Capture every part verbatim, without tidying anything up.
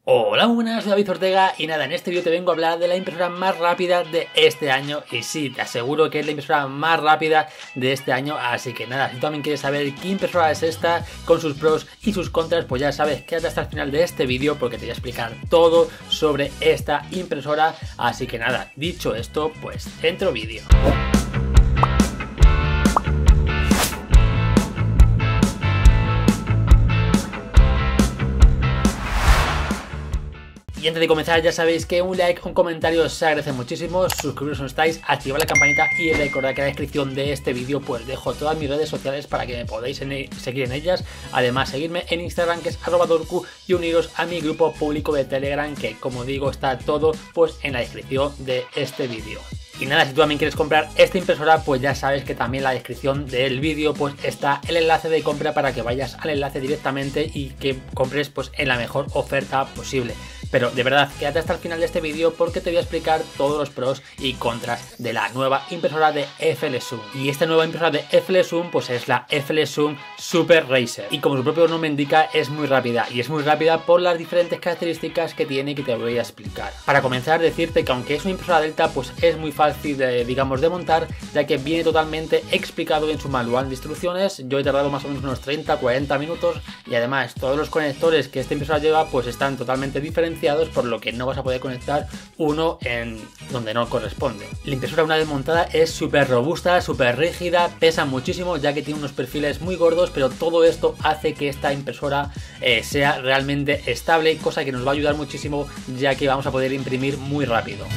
Hola, muy buenas, soy David Ortega y nada, en este vídeo te vengo a hablar de la impresora más rápida de este año y sí, te aseguro que es la impresora más rápida de este año, así que nada, si tú también quieres saber qué impresora es esta, con sus pros y sus contras, pues ya sabes, quédate hasta el final de este vídeo porque te voy a explicar todo sobre esta impresora, así que nada, dicho esto, pues entro vídeo. Y antes de comenzar ya sabéis que un like, un comentario se agradece muchísimo, suscribiros si no estáis, activad la campanita y recordad que en la descripción de este vídeo pues dejo todas mis redes sociales para que me podáis en seguir en ellas, además seguirme en Instagram que es arroba dorku y uniros a mi grupo público de Telegram que como digo está todo pues en la descripción de este vídeo. Y nada, si tú también quieres comprar esta impresora, pues ya sabes que también en la descripción del vídeo pues está el enlace de compra para que vayas al enlace directamente y que compres pues en la mejor oferta posible. Pero de verdad, quédate hasta el final de este vídeo porque te voy a explicar todos los pros y contras de la nueva impresora de F L Zoom. Y esta nueva impresora de F L Zoom pues es la F L Zoom Super Racer. Y como su propio nombre indica, es muy rápida. Y es muy rápida por las diferentes características que tiene y que te voy a explicar. Para comenzar, decirte que aunque es una impresora Delta, pues es muy fácil de, digamos, de montar, ya que viene totalmente explicado en su manual de instrucciones. Yo he tardado más o menos unos treinta a cuarenta minutos y además todos los conectores que esta impresora lleva pues están totalmente diferenciados, por lo que no vas a poder conectar uno en donde no corresponde. La impresora una vez montada es súper robusta, súper rígida, pesa muchísimo ya que tiene unos perfiles muy gordos, pero todo esto hace que esta impresora eh, sea realmente estable, cosa que nos va a ayudar muchísimo ya que vamos a poder imprimir muy rápido.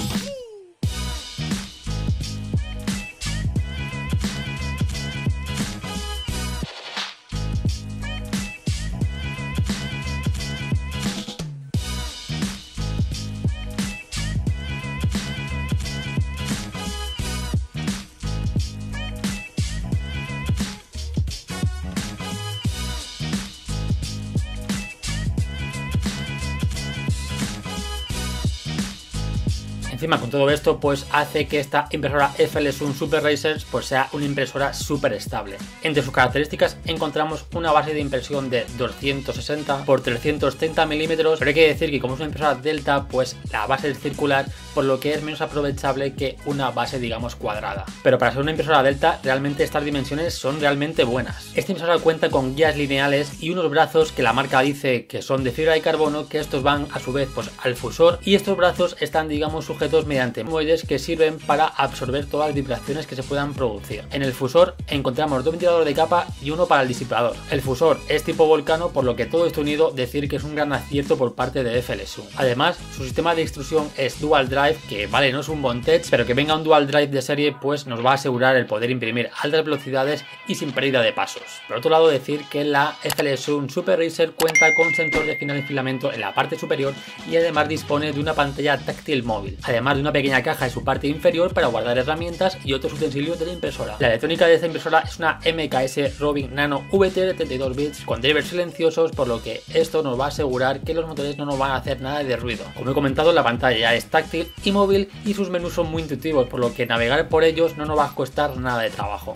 Encima con todo esto pues hace que esta impresora F L Zoom Super Racer pues sea una impresora súper estable. Entre sus características encontramos una base de impresión de doscientos sesenta por trescientos treinta milímetros, pero hay que decir que como es una impresora Delta pues la base es circular, por lo que es menos aprovechable que una base digamos cuadrada. Pero para ser una impresora Delta realmente estas dimensiones son realmente buenas. Esta impresora cuenta con guías lineales y unos brazos que la marca dice que son de fibra de carbono, que estos van a su vez pues al fusor y estos brazos están digamos sujetos mediante muelles que sirven para absorber todas las vibraciones que se puedan producir. En el fusor encontramos dos ventiladores de capa y uno para el disipador. El fusor es tipo Volcano, por lo que todo esto unido decir que es un gran acierto por parte de F L Zoom. Además, su sistema de extrusión es Dual Drive, que vale, no es un Bondtech, pero que venga un Dual Drive de serie pues nos va a asegurar el poder imprimir a altas velocidades y sin pérdida de pasos. Por otro lado, decir que la F L Zoom Super Racer cuenta con sensor de final de filamento en la parte superior y además dispone de una pantalla táctil móvil, además de una pequeña caja en su parte inferior para guardar herramientas y otros utensilios de la impresora. La electrónica de esta impresora es una M K S Robin Nano V T de treinta y dos bits con drivers silenciosos, por lo que esto nos va a asegurar que los motores no nos van a hacer nada de ruido. Como he comentado, la pantalla es táctil y móvil y sus menús son muy intuitivos, por lo que navegar por ellos no nos va a costar nada de trabajo.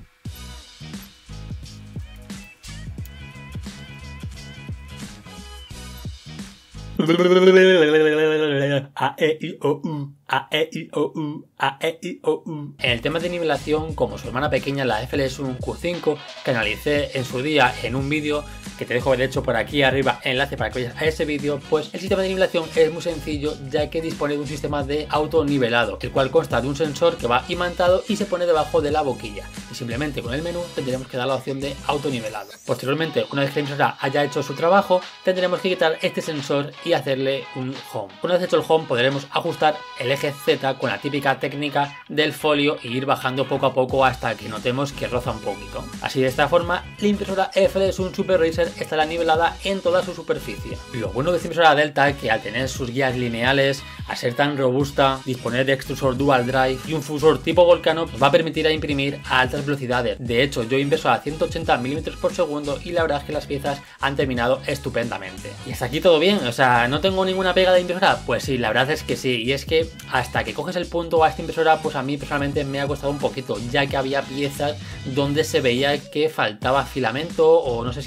A, E, I, O, U, A, E, I, O, U, A, E, I, O, U. En el tema de nivelación, como su hermana pequeña, la F L Zoom Q cinco, que analicé en su día en un vídeo, que te dejo de hecho por aquí arriba el enlace para que vayas a ese vídeo, pues el sistema de nivelación es muy sencillo ya que dispone de un sistema de autonivelado, el cual consta de un sensor que va imantado y se pone debajo de la boquilla. Y simplemente con el menú tendremos que dar la opción de autonivelado. Posteriormente, una vez que la impresora haya hecho su trabajo, tendremos que quitar este sensor y hacerle un home. Una vez hecho el home podremos ajustar el eje Z con la típica técnica del folio e ir bajando poco a poco hasta que notemos que roza un poquito. Así de esta forma la impresora F L Zoom Super Racer estará nivelada en toda su superficie. Lo bueno de esta impresora Delta es que al tener sus guías lineales, a ser tan robusta, disponer de extrusor Dual Drive y un fusor tipo Volcano nos va a permitir a imprimir a altas velocidades. De hecho, yo he impreso a ciento ochenta milímetros por segundo y la verdad es que las piezas han terminado estupendamente. Y hasta aquí todo bien, o sea, ¿no tengo ninguna pega de impresora? Pues sí, la verdad es que sí, y es que hasta que coges el punto a esta impresora, pues a mí personalmente me ha costado un poquito, ya que había piezas donde se veía que faltaba filamento, o no sé si era falta de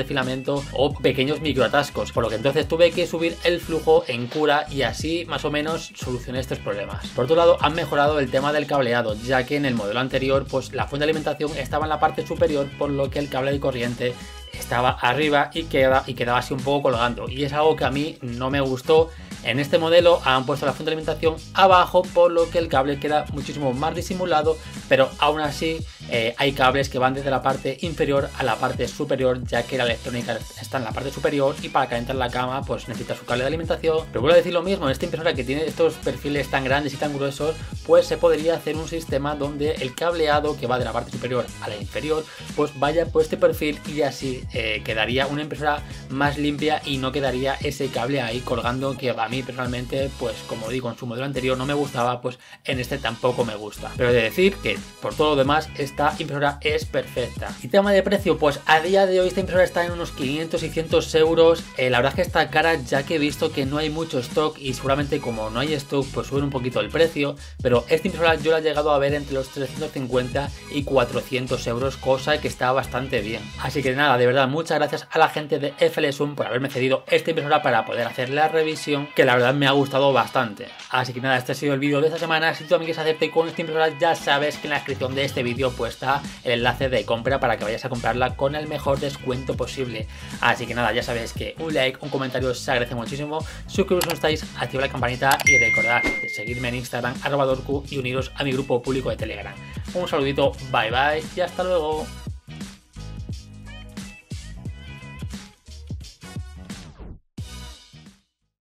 filamento o pequeños microatascos, por lo que entonces tuve que subir el flujo en cura y así más o menos solucioné estos problemas. Por otro lado, han mejorado el tema del cableado, ya que en el modelo anterior pues la fuente de alimentación estaba en la parte superior, por lo que el cable de corriente estaba arriba y, queda, y quedaba así un poco colgando, y es algo que a mí no me gustó. En este modelo han puesto la fuente de alimentación abajo, por lo que el cable queda muchísimo más disimulado, pero aún así eh, hay cables que van desde la parte inferior a la parte superior, ya que la electrónica está en la parte superior y para calentar la cama pues necesita su cable de alimentación. Pero vuelvo a decir lo mismo, en esta impresora que tiene estos perfiles tan grandes y tan gruesos, pues se podría hacer un sistema donde el cableado que va de la parte superior a la inferior pues vaya por este perfil, y así eh, quedaría una impresora más limpia y no quedaría ese cable ahí colgando, que a mí personalmente, pues como digo, en su modelo anterior no me gustaba, pues en este tampoco me gusta. Pero he de decir que por todo lo demás esta impresora es perfecta. Y tema de precio, pues a día de hoy esta impresora está en unos quinientos y seiscientos euros. Eh, la verdad es que está cara, ya que he visto que no hay mucho stock y seguramente como no hay stock pues suben un poquito el precio, pero esta impresora yo la he llegado a ver entre los trescientos cincuenta y cuatrocientos euros, cosa que está bastante bien. Así que nada, de verdad muchas gracias a la gente de F L Zoom por haberme cedido esta impresora para poder hacer la revisión, que la verdad me ha gustado bastante. Así que nada, este ha sido el vídeo de esta semana. Si tú también quieres hacerte con esta impresora, ya sabes que en la descripción de este vídeo pues está el enlace de compra para que vayas a comprarla con el mejor descuento posible. Así que nada, ya sabes que un like, un comentario se agradece muchísimo. Suscribiros si no estáis, activad la campanita y recordad de seguirme en Instagram arroba dorku y uniros a mi grupo público de Telegram. Un saludito, bye bye y hasta luego.